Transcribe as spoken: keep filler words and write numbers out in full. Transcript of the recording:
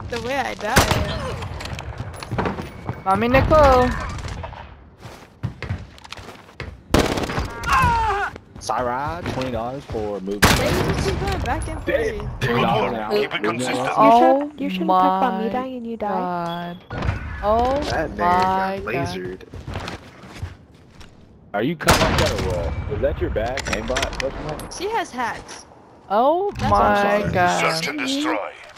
The way I died. Mommy Nicole. Syra, twenty dollars for moving. They just keep going back and forth. Twenty dollars an hour. Keep it consistent. You Oh should, you shouldn't talk about me my dying and you die. God. Oh That my nigga got God. lasered. Are you cutting off that or what? Is that your bag, aimbot? What's your name? She has hacks. Oh That's my sorry. God. Search and destroy.